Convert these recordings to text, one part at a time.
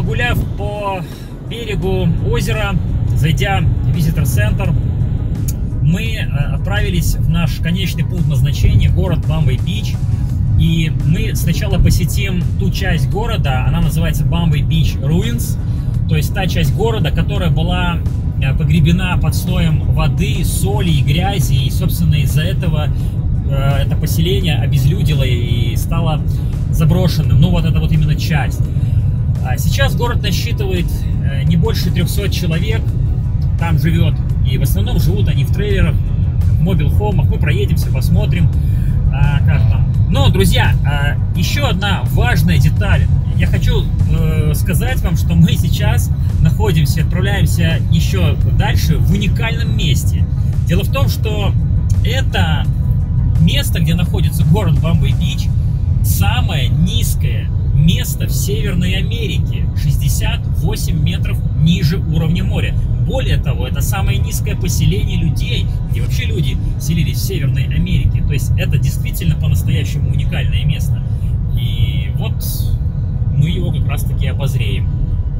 Погуляв по берегу озера, зайдя в визитор-центр, мы отправились в наш конечный пункт назначения, город Бамбей-Бич. И мы сначала посетим ту часть города, она называется Бамбей Бич Руинс, то есть та часть города, которая была погребена под слоем воды, соли и грязи, и, собственно, из-за этого это поселение обезлюдило и стало заброшенным. Ну, вот это вот именно часть. Сейчас город насчитывает не больше 300 человек, там живет, и в основном живут они в трейлерах, в мобил-хомах. Мы проедемся, посмотрим, как там. Но, друзья, еще одна важная деталь. Я хочу сказать вам, что мы сейчас находимся, отправляемся еще дальше в уникальном месте. Дело в том, что это место, где находится город Бамбей-Бич, самое низкое место в Северной Америке, 68 метров ниже уровня моря. Более того, это самое низкое поселение людей, где вообще люди селились в Северной Америке. То есть это действительно по-настоящему уникальное место. И вот мы его как раз таки обозреем.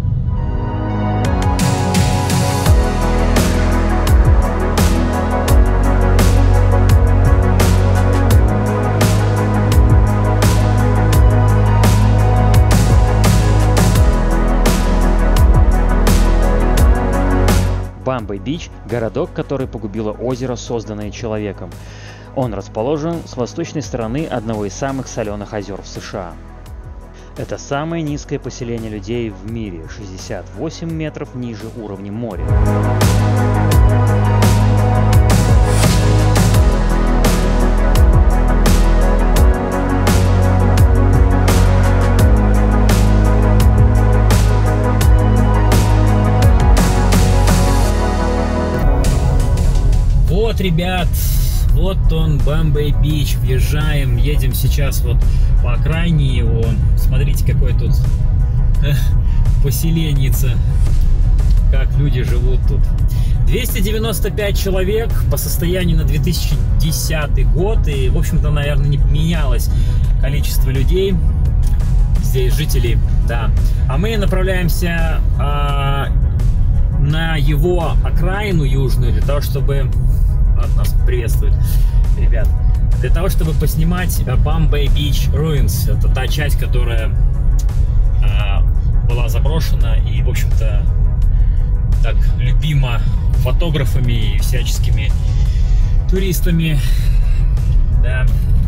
Бамбей-Бич – городок, который погубило озеро, созданное человеком. Он расположен с восточной стороны одного из самых соленых озер в США. Это самое низкое поселение людей в мире – 68 метров ниже уровня моря. Вот, ребят, вот он, Бамбей-Бич. Въезжаем, едем сейчас вот по окраине его. Смотрите, какой тут поселенница, как люди живут тут. 295 человек по состоянию на 2010 год. И, в общем-то, наверное, не поменялось количество людей здесь, жителей, да. А мы направляемся на его окраину южную, для того, чтобы... Нас приветствует, ребят. Для того, чтобы поснимать Бамбей Бич Руинс. Это та часть, которая была заброшена и, в общем-то, так любима фотографами и всяческими туристами. Да.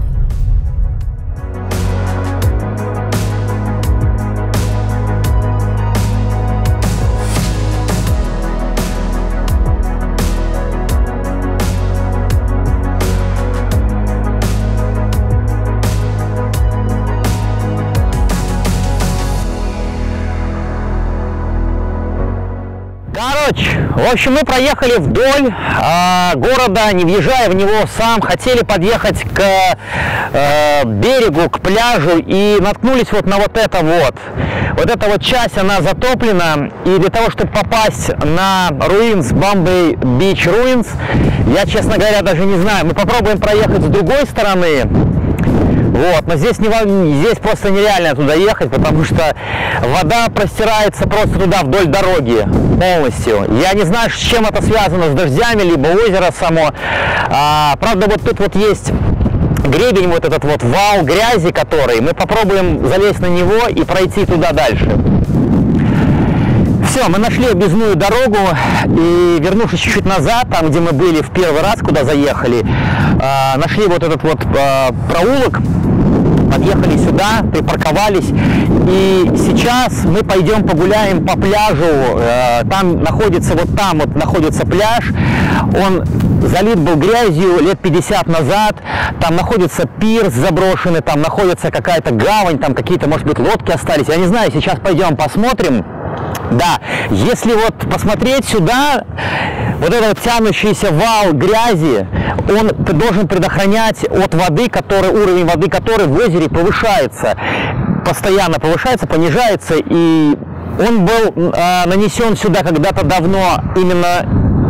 В общем, мы проехали вдоль города, не въезжая в него сам, хотели подъехать к берегу, к пляжу, и наткнулись вот на вот это вот. Вот эта вот часть, она затоплена, и для того, чтобы попасть на Руинс, Бамбей Бич Руинс, я, честно говоря, даже не знаю. Мы попробуем проехать с другой стороны. Вот, но здесь просто нереально туда ехать, потому что вода простирается просто туда вдоль дороги полностью. Я не знаю, с чем это связано, с дождями, либо озеро само. Правда, вот тут вот есть гребень, вот этот вот вал грязи, который. Мы попробуем залезть на него и пройти туда дальше. Все, мы нашли объездную дорогу, и, вернувшись чуть-чуть назад, там, где мы были в первый раз, куда заехали, нашли вот этот вот проулок, подъехали сюда, припарковались, и сейчас мы пойдем погуляем по пляжу. Там находится, находится пляж, он залит был грязью лет 50 назад, там находится пирс заброшенный, там находится какая-то гавань, там какие-то, может быть, лодки остались, я не знаю, сейчас пойдем посмотрим. Да, если вот посмотреть сюда, вот этот тянущийся вал грязи, он должен предохранять от воды, уровень воды которой в озере повышается, постоянно повышается, понижается, и он был нанесен сюда когда-то давно именно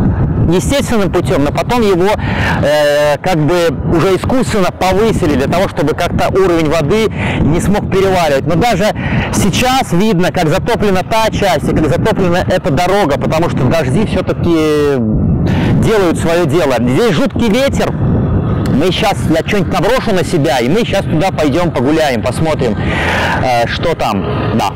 естественным путем, но потом его как бы уже искусственно повысили для того, чтобы как-то уровень воды не смог переваривать. Но даже сейчас видно, как затоплена та часть и как затоплена эта дорога, потому что дожди все-таки делают свое дело. Здесь жуткий ветер. Мы сейчас, я что-нибудь наброшу на себя, и мы сейчас туда пойдем погуляем, посмотрим, что там. Да.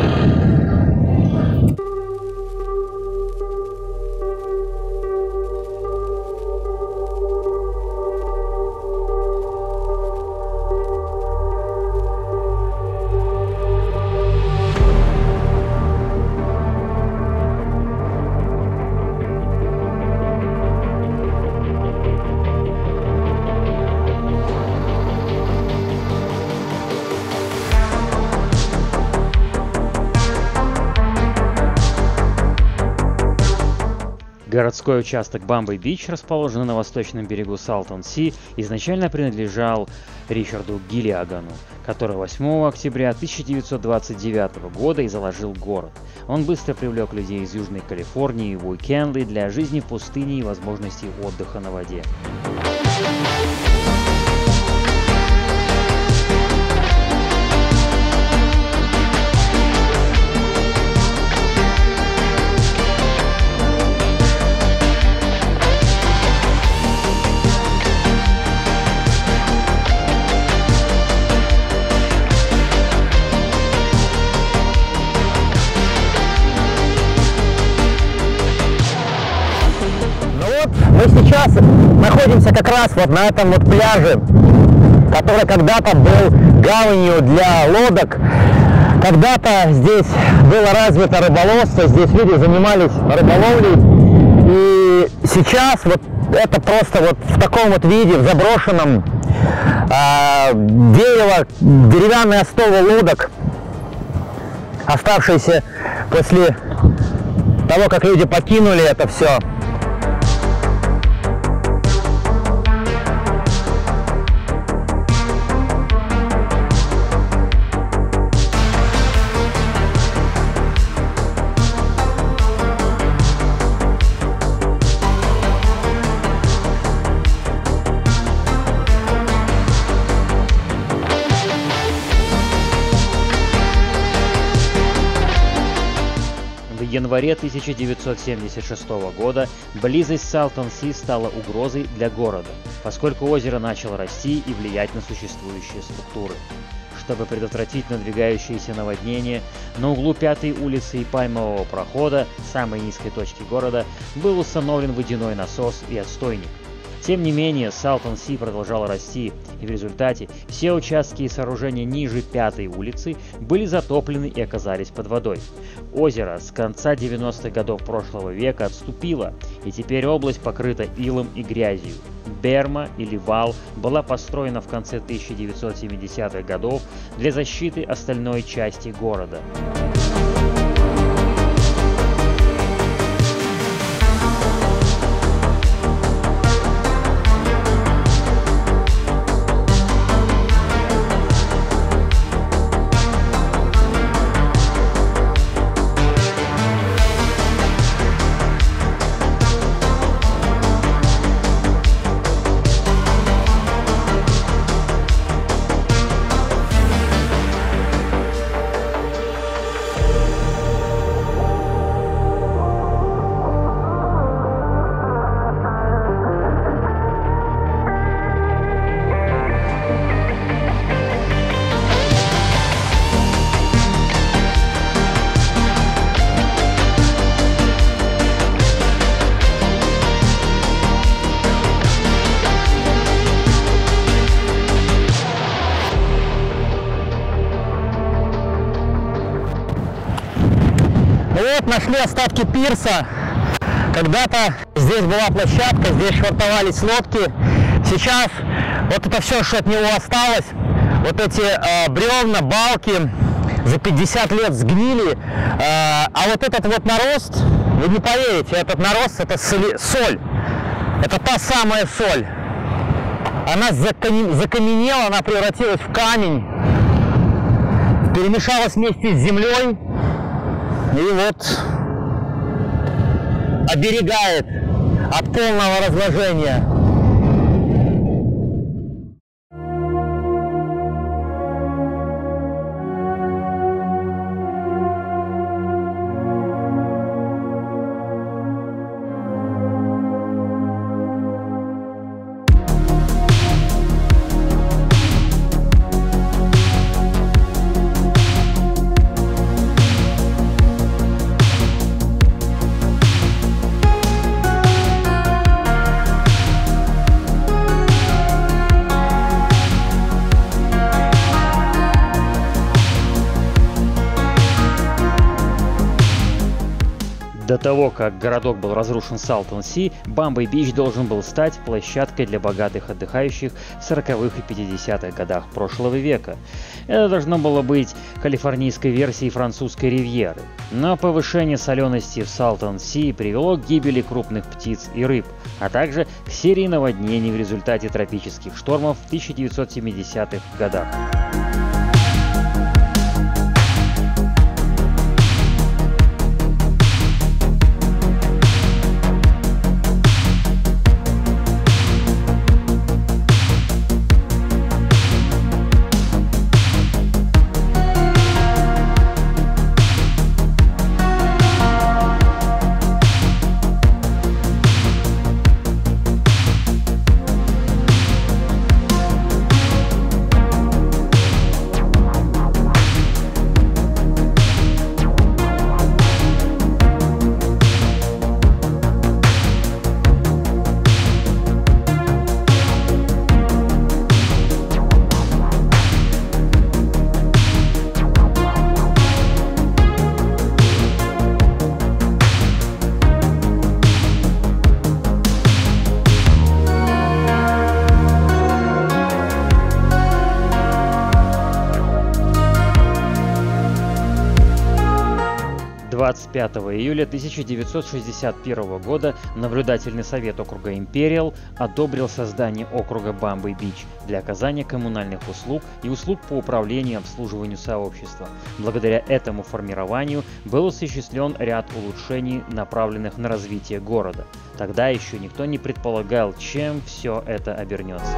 Городской участок Бамбей-Бич, расположенный на восточном берегу Салтон-Си, изначально принадлежал Ричарду Гиллиагану, который 8 октября 1929 года и заложил город. Он быстро привлек людей из Южной Калифорнии в уикенды для жизни в пустыне и возможностей отдыха на воде. Мы сейчас находимся как раз вот на этом вот пляже, который когда-то был гаванью для лодок. Когда-то здесь было развито рыболовство, здесь люди занимались рыболовлей. И сейчас вот это просто вот в таком вот виде, в заброшенном дерево, деревянные остовы лодок, оставшиеся после того, как люди покинули это все. В январе 1976 года близость Салтон-Си стала угрозой для города, поскольку озеро начало расти и влиять на существующие структуры. Чтобы предотвратить надвигающееся наводнение, на углу 5-й улицы и Пальмового прохода, самой низкой точки города, был установлен водяной насос и отстойник. Тем не менее, Салтон-Си продолжал расти, и в результате все участки и сооружения ниже 5-й улицы были затоплены и оказались под водой. Озеро с конца 90-х годов прошлого века отступило, и теперь область покрыта илом и грязью. Берма или вал была построена в конце 1970-х годов для защиты остальной части города. Вот нашли остатки пирса. Когда-то здесь была площадка, здесь швартовались лодки. Сейчас вот это все, что от него осталось, вот эти бревна, балки за 50 лет сгнили. А вот этот вот нарост, вы не поверите, этот нарост — это соль. Это та самая соль. Она закаменела, она превратилась в камень, перемешалась вместе с землей и вот оберегает от полного разложения. До того, как городок был разрушен Салтон-Си, Бамбей-Бич должен был стать площадкой для богатых отдыхающих в 40-х и 50-х годах прошлого века. Это должно было быть калифорнийской версией французской ривьеры. Но повышение солености в Салтон-Си привело к гибели крупных птиц и рыб, а также к серии наводнений в результате тропических штормов в 1970-х годах. Июля 1961 года наблюдательный совет округа Империал одобрил создание округа Бамбей-Бич для оказания коммунальных услуг и услуг по управлению и обслуживанию сообщества. Благодаря этому формированию был осуществлен ряд улучшений, направленных на развитие города. Тогда еще никто не предполагал, чем все это обернется.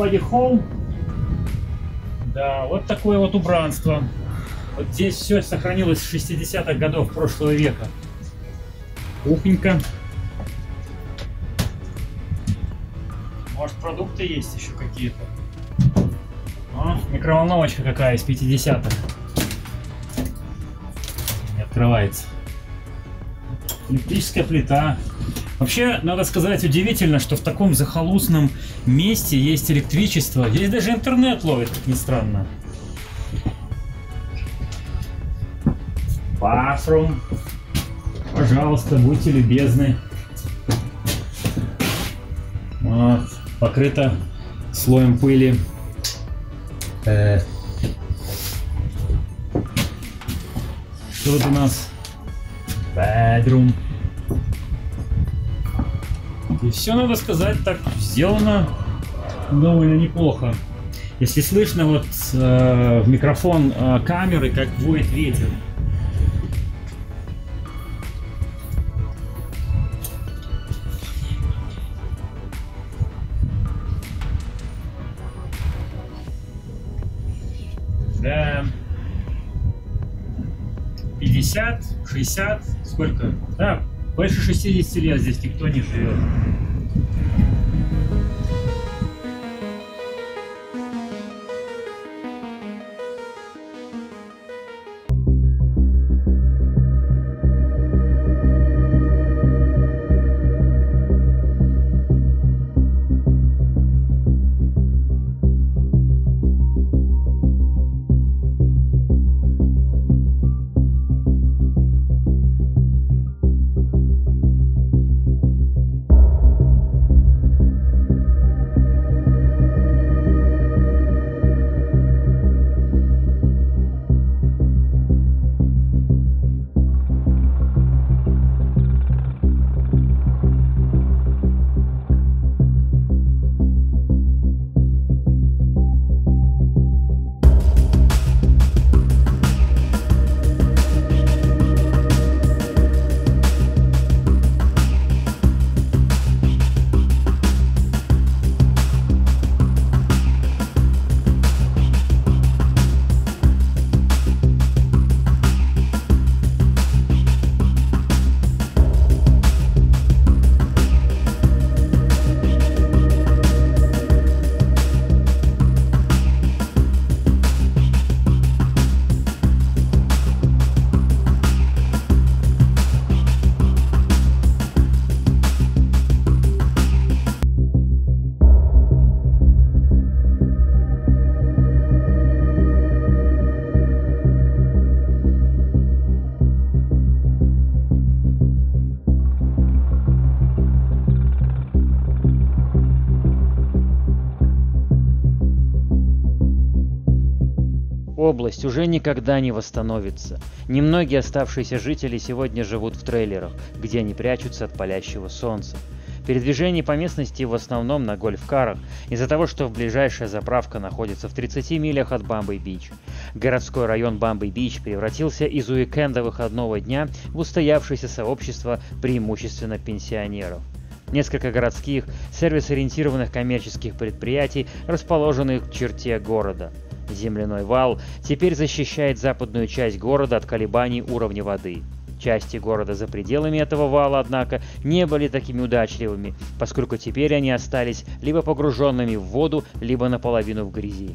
body home. Да, вот такое вот убранство. Вот здесь все сохранилось с 60-х годов прошлого века. Кухонька. Может, продукты есть еще какие-то? О, микроволновочка какая из 50-х. Не открывается. Электрическая плита. Вообще, надо сказать, удивительно, что в таком захолустном месте есть электричество. Здесь даже интернет ловит, как ни странно. Bathroom. Пожалуйста, будьте любезны. Вот. Покрыто слоем пыли. Что тут у нас? Bedroom. И все, надо сказать, так сделано довольно неплохо. Если слышно вот в микрофон камеры, как воет ветер. Да. 50, 60, сколько? Да, больше 60 лет здесь никто не живет. Область уже никогда не восстановится. Немногие оставшиеся жители сегодня живут в трейлерах, где они прячутся от палящего солнца. Передвижение по местности в основном на гольф-карах, из-за того, что ближайшая заправка находится в 30 милях от Бамбей-Бич. Городской район Бамбей-Бич превратился из уикенда выходного дня в устоявшееся сообщество преимущественно пенсионеров. Несколько городских, сервис-ориентированных коммерческих предприятий, расположенных в черте города. Земляной вал теперь защищает западную часть города от колебаний уровня воды. Части города за пределами этого вала, однако, не были такими удачливыми, поскольку теперь они остались либо погруженными в воду, либо наполовину в грязи.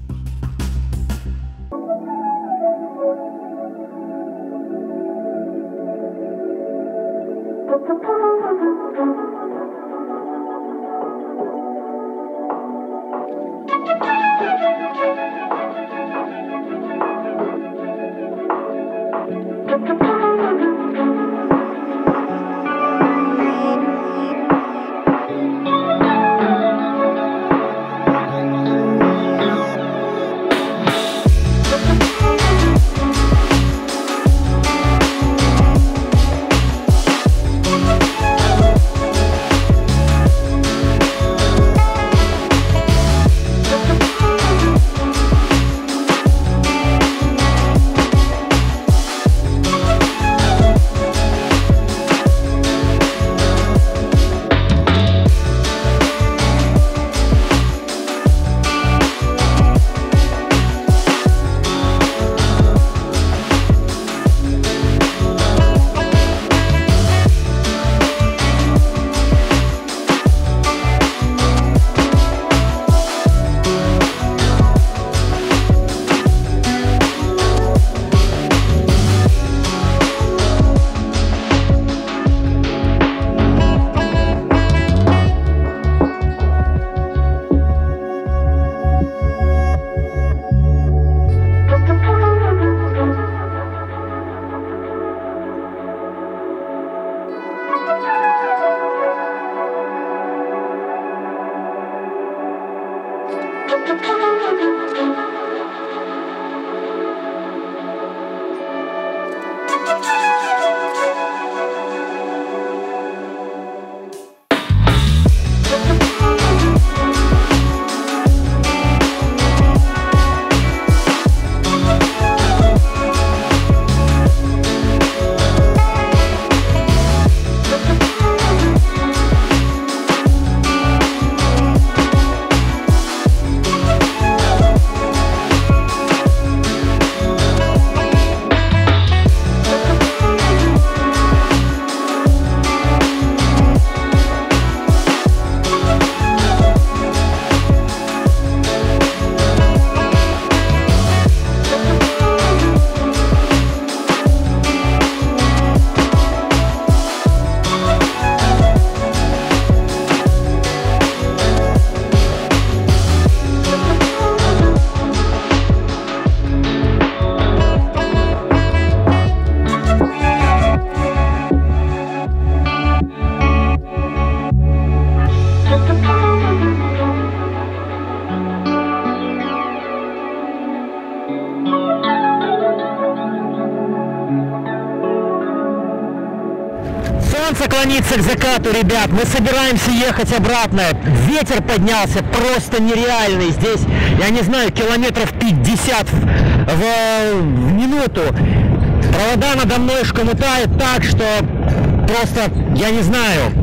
Солнце клонится к закату, ребят. Мы собираемся ехать обратно. Ветер поднялся просто нереальный. Здесь, я не знаю, километров 50 в минуту. Провода надо мной шкомутают так, что просто, я не знаю.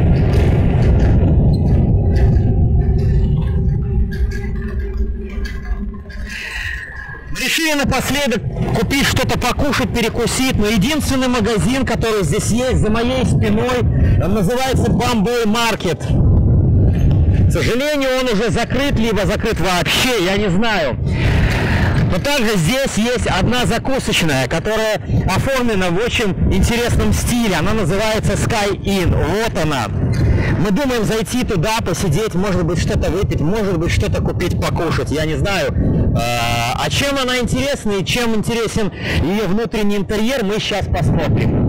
Решили напоследок купить что-то покушать, перекусить, но единственный магазин, который здесь есть за моей спиной, он называется Bombay Market. К сожалению, он уже закрыт, либо закрыт вообще, я не знаю. Но также здесь есть одна закусочная, которая оформлена в очень интересном стиле. Она называется Sky Inn. Вот она. Мы думаем зайти туда, посидеть, может быть что-то выпить, может быть что-то купить, покушать. Я не знаю. А чем она интересна и чем интересен ее внутренний интерьер, мы сейчас посмотрим.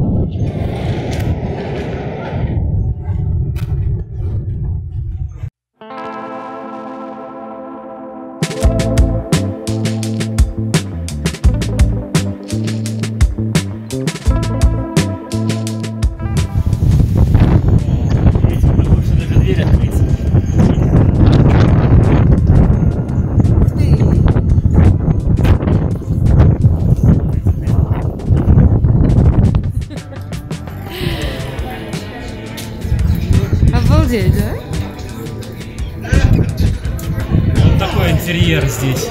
Обалдеть, да? Вот такой интерьер здесь.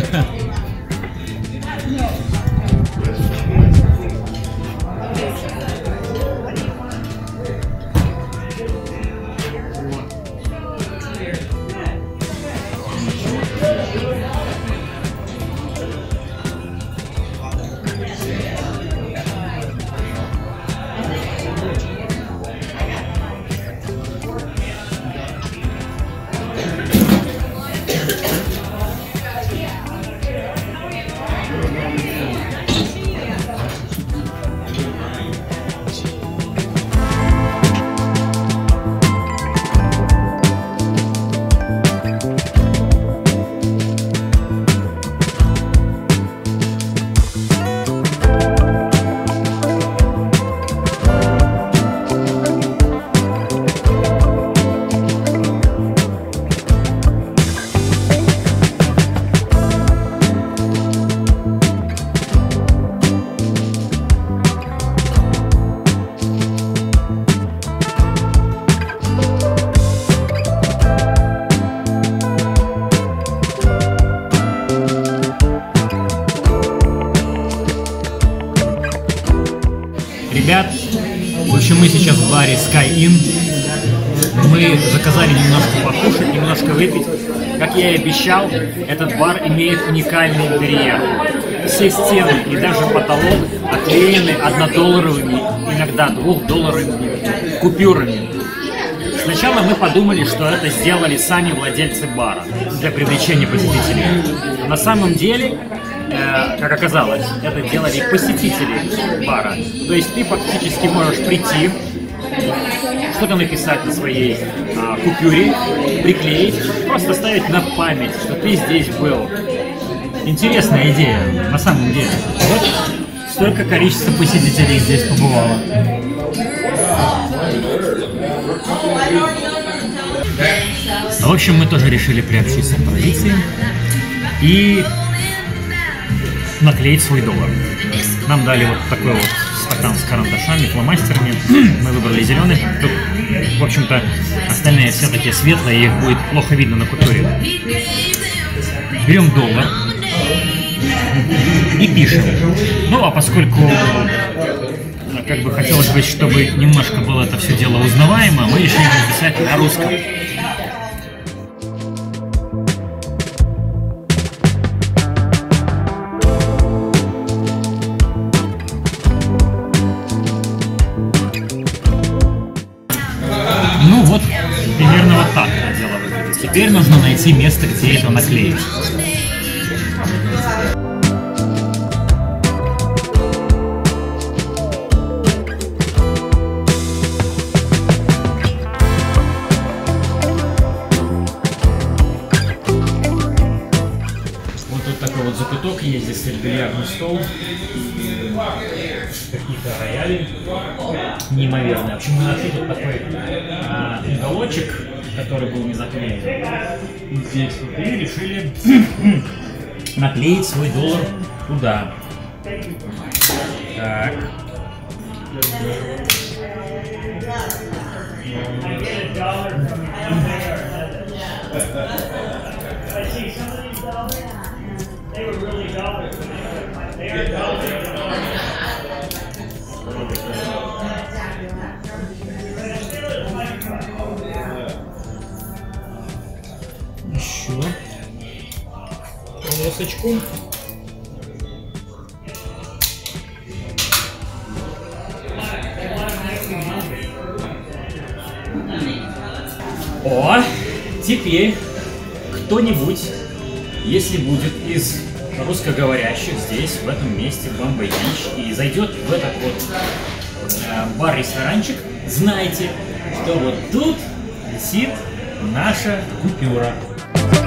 Ребят, в общем, мы сейчас в баре Sky Inn. Мы заказали немножко покушать, немножко выпить. Как я и обещал, этот бар имеет уникальный интерьер. Все стены и даже потолок оклеены $1-долларовыми, иногда $2-долларовыми купюрами. Сначала мы подумали, что это сделали сами владельцы бара для привлечения посетителей. Но на самом деле, как оказалось, это делали посетители бара. То есть ты фактически можешь прийти, что-то написать на своей купюре, приклеить, просто ставить на память, что ты здесь был. Интересная идея, на самом деле. Вот столько количества посетителей здесь побывало. В общем, мы тоже решили приобщиться к традиции и наклеить свой доллар. Нам дали вот такой вот стакан с карандашами, фломастерами. Мы выбрали зеленый. Тут, в общем-то, остальные все такие светлые, их будет плохо видно на купюре. Берем доллар и пишем. Ну, а поскольку как бы хотелось бы, чтобы немножко было это все дело узнаваемо, мы решили написать на русском. Ну вот, примерно вот так это дело выглядит. Теперь нужно найти место, где это наклеить. Вот тут такой вот закуток есть, здесь стоит бильярдный стол и какие-то рояли неимоверные. В общем, мы нашли тут такой уголочек, который был не заклеен. Здесь вот, и решили наклеить свой доллар туда. Так. Еще полосочку. О, теперь кто-нибудь, если будет из русскоговорящих здесь, в этом месте, в Бомбей-Бич, и зайдет в этот вот бар-ресторанчик, знайте, что вот тут висит наша купюра.